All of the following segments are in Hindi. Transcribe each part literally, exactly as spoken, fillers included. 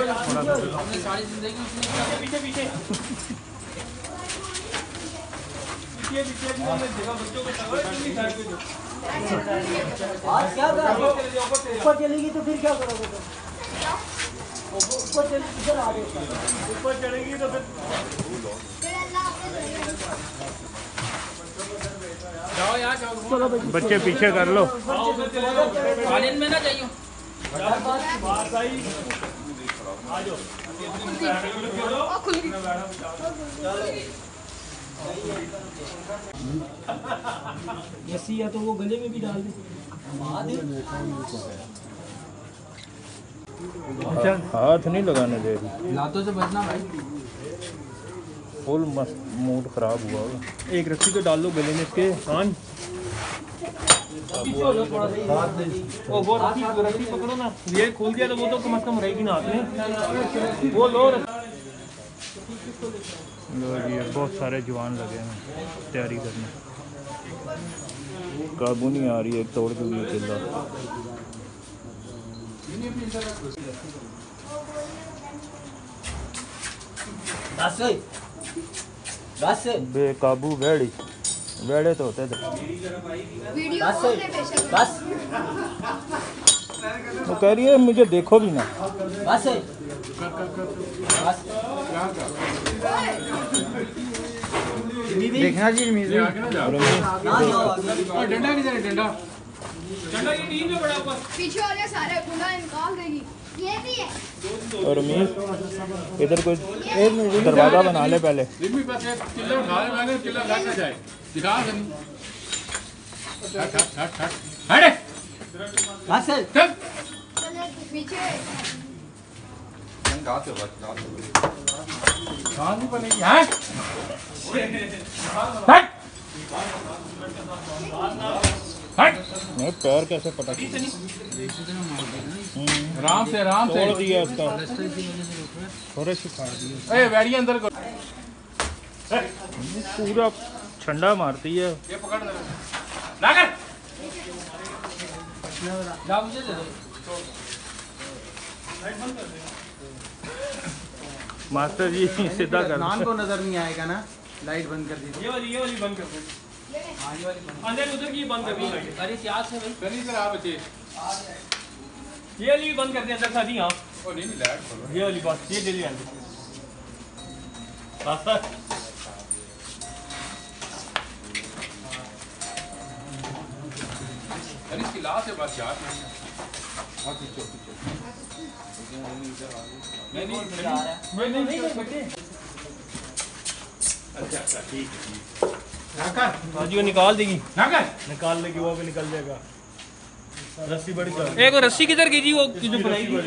सारी जिंदगी पीछे पीछे पीछे पीछे जगह बच्चों को आज क्या ऊपर चलेगी तो फिर क्या करोगे तुम? ऊपर चल इधर आ गए ऊपर चढ़ेगी तो फिर जाओ यार जाओ बच्चे पीछे कर लो कालीन में ना जाइयो ऐसी या तो वो गले में भी डाल दे हाथ नहीं लगाने दे लातों से बचना भाई फुल मस्त मूड खराब हुआ होगा। एक रस्सी तो डाल दो गले में इसके कान ओ वो रस्सी रस्सी पकड़ो ना ये खोल दिया तो वो तो कम से कम रहेगी ना हाथ में वो लो लो जी बहुत सारे जवान लगे हैं तैयारी करने काबू नहीं आ रही है तोड़ चुकी है किला बेकाबू बैड़ी बैड़े तो होते थे बस बस वो कह रही है मुझे देखो भी ना बस देखना जी डंडा किधर है डंडा डंडा ये टीम में बड़ा ऊपर पीछे वाले सारे गुंडा निकाल देगी ये भी है और रमेश इधर कोई दरवाजा बना ले पहले रिमी पास किला उठा ले मैं किला लग ना जाए दिखा नहीं हट हट हट हट हट बस चल पीछे कहां से बात कहां नहीं बनेगी हैं हट हट नहीं पैर कैसे पटक आराम से आराम से तोड़ दिया उसका थोड़े से फाड़ दिए ए बैठिए अंदर करो पूरा ठंडा मारती है ये पकड़ दे ला कर ला मुझे दे दो लाइट बंद कर दे मास्टर जी सीधा कर नान को नजर नहीं आएगा ना लाइट बंद कर दीजिए ये वाली ये वाली बंद कर दो हां ये वाली बंद अंदर उधर की बंद कर दो अरे प्याज से भाई कहीं से आ बच्चे ये वाली बंद कर दे अंदर साथी हां ओ नहीं नहीं लाइट खोलो ये वाली बस ये डेली अंदर बस अरे इसकी लाश है बस यार हां पीछे पीछे नहीं नहीं नहीं नहीं नहीं बेटे अच्छा अच्छा ठीक है नाकर जी वो निकाल देगी नाकर निकाल लेगी वो भी निकल जाएगा रस्सी बड़ी कर एक रस्सी किधर गई थी वो जो बनाई थी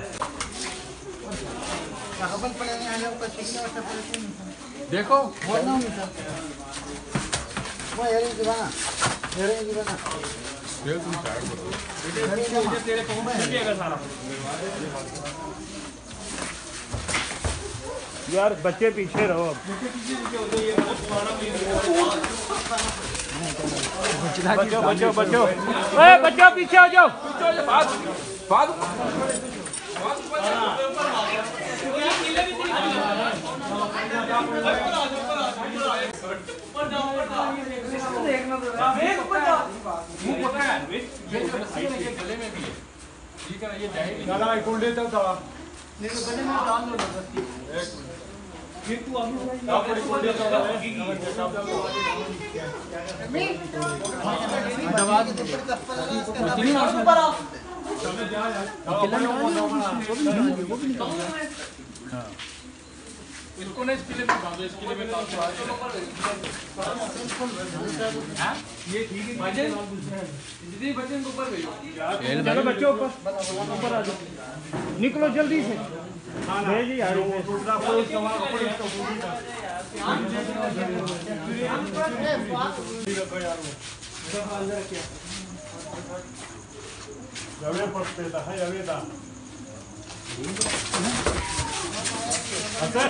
देखो वो यार ये दीवाना यार ये दीवाना ये तुम साइड करो बेटे तेरे पहुंच में जाएगा सारा यार बच्चे पीछे रहो अब बच्चों बच्चों बच्चों ए बच्चों पीछे हो जाओ बाद बाद गले में भी है ठीक है ये जाएगी दादा कौन लेता था नहीं तो गले में डाल दो फिर तू अभी आप बड़ी कौन लेता था दवा के ऊपर चप्पल लगा इसका ऊपर आओ चलो जा यार वो भी निकाल हां इसको ना इसके लिए बांधो इसके लिए मैं काम करा हां ये ठीक है भजन जितने बच्चे को ऊपर भेजो चलो बच्चों ऊपर ऊपर आ जाओ निकलो जल्दी से भेज यार दूसरा पुलिस का पुलिस का अंदर क्या जवे पड़ता है जवे दा अच्छा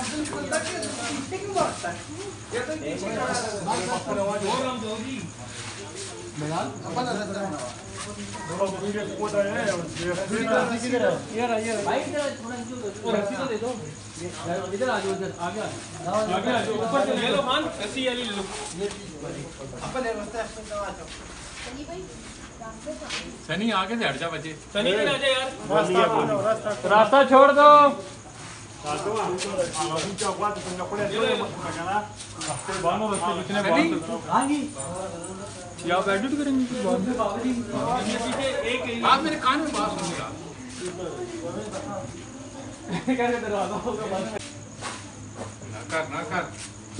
ये तो नीचे और हम दोगी अपन भाई इधर थोड़ा वो रस्सी तो दे दो इधर आ जाओ इधर आगे आगे आ जाओ ऊपर चलो ये लो खान रस्सी वाली ले लो अपने रास्ते पे दवा दो सनी भाई रास्ते से सनी आगे से हट जा बच्चे सनी इधर आ जा यार रास्ता छोड़ दो या बैठ करेंगे पीछे एक आप मेरे कान में बात सुन रहा क्या दरवाजा होगा बंद ना कर ना कर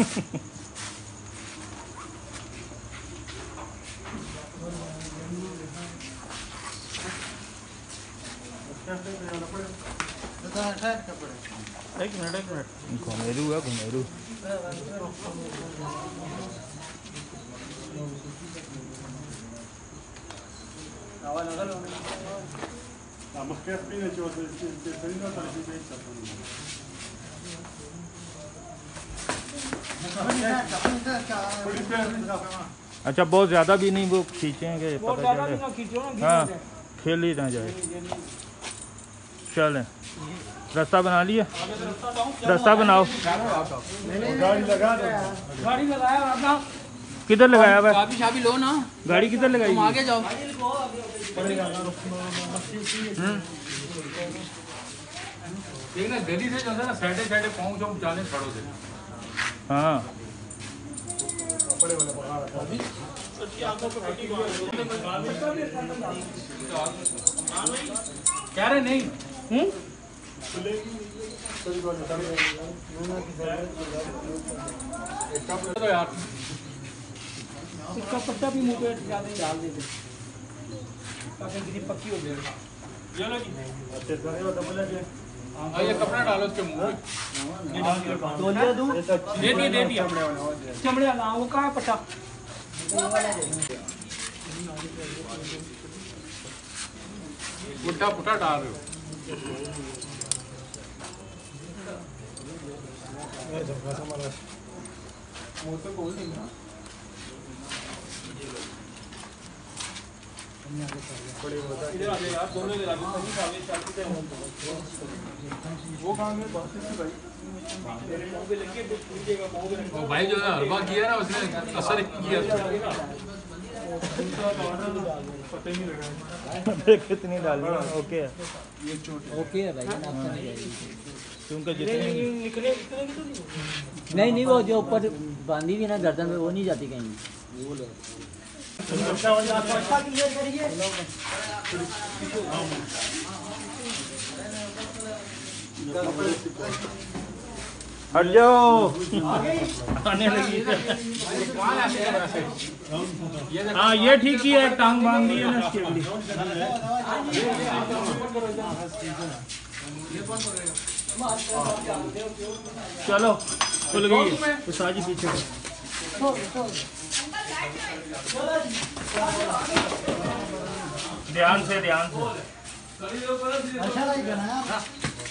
एक मिनट एक मिनट घुमेरू है घुमेरू अच्छा बहुत ज़्यादा भी नहीं वो खींचेंगे पता चले हाँ खेल ही ना जाए चलें रास्ता बना लिया रास्ता बनाओ गाड़ी लगा दो गाड़ी लगाया अपना किधर लगाया हुआ है चाबी चाबी लो ना गाड़ी किधर लगाई तुम आगे जाओ देखना जल्दी से चलता ना साइडे साइडे पाँव जो जाने खड़ो से हाँ कह रहे नहीं हम्म तो यार इसका पट्टा भी मुंह पे ज्यादा ही डाल देते ताकि गिरी पक्की हो जाए चलो जी हाँ ये कपड़ा डालो उसके मुंह में तौलिया दूं दे दिए दे दिया चमड़े वाला वो कहाँ है पट्टा पुट्टा पुट्टा डाल रहे हो इधर आ जाए यार दोनों इधर आ जाओ सभी सामने चलते थे वो कहाँ गए बात से भाई मेरे मुंह पे लग के लीजिएगा मुंह पे वो भाई जो है हलवा किया ना उसने असर किया पता ही नहीं लगा कितनी डाली ओके है ओके है भाई आपका नहीं क्योंकि जितनी निकले इतने की तो नहीं नहीं नहीं वो जो ऊपर बांधी हुई ना गर्दन में वो नहीं जाती कहीं वो लो हट जाओ आने लगी हाँ ये ठीक ही है टांग बांध दी है ना इसके लिए चलो खुल गई है तो साजी पीछे ध्यान से ध्यान से अच्छा लगेगा ना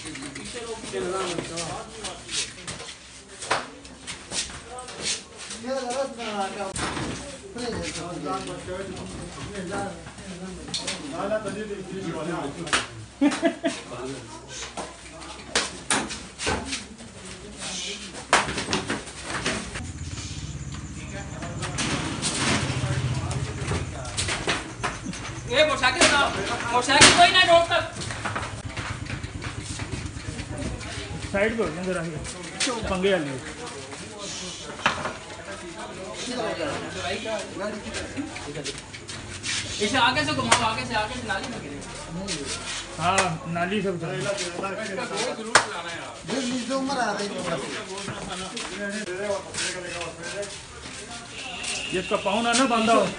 ये मोटरसाइकिल बताओ मोटरसाइकिल कोई ना रोड तक साइड पे हो जरा पंगे वाली इसे आगे से घुमाओ आगे से आगे से नाली में गिरे हाँ नाली सब जिसका पाउन ना बांधा हो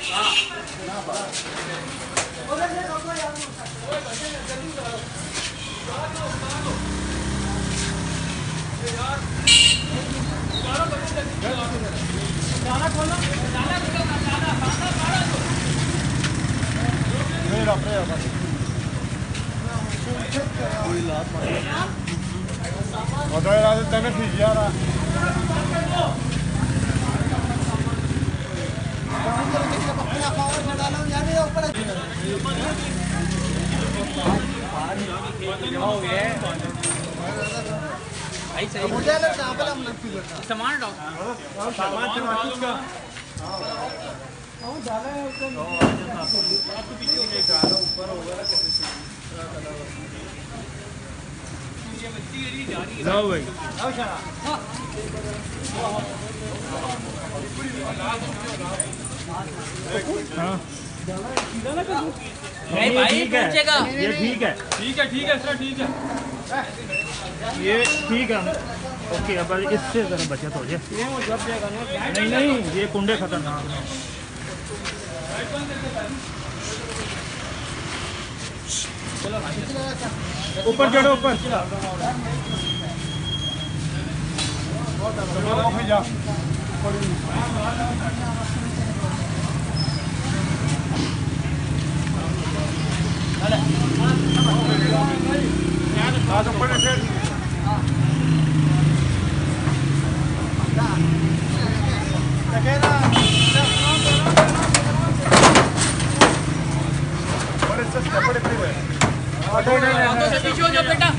सामान जाओ भाई हाँ नहीं भाई ठीक है पहुंचेगा। ये ठीक है ठीक है ठीक है सर ठीक है ये ठीक है ओके अब इससे ज़रा बचत हो जाए नहीं नहीं ये कुंडे खतरनाक हैं ऊपर चढ़ो ऊपर पीछे हो जाओ बेटा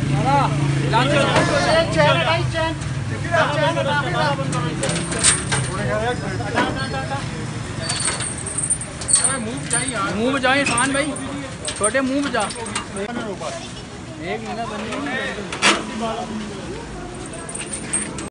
मुंह में जाए खान भाई छोटे मुंह में जा एक मिनट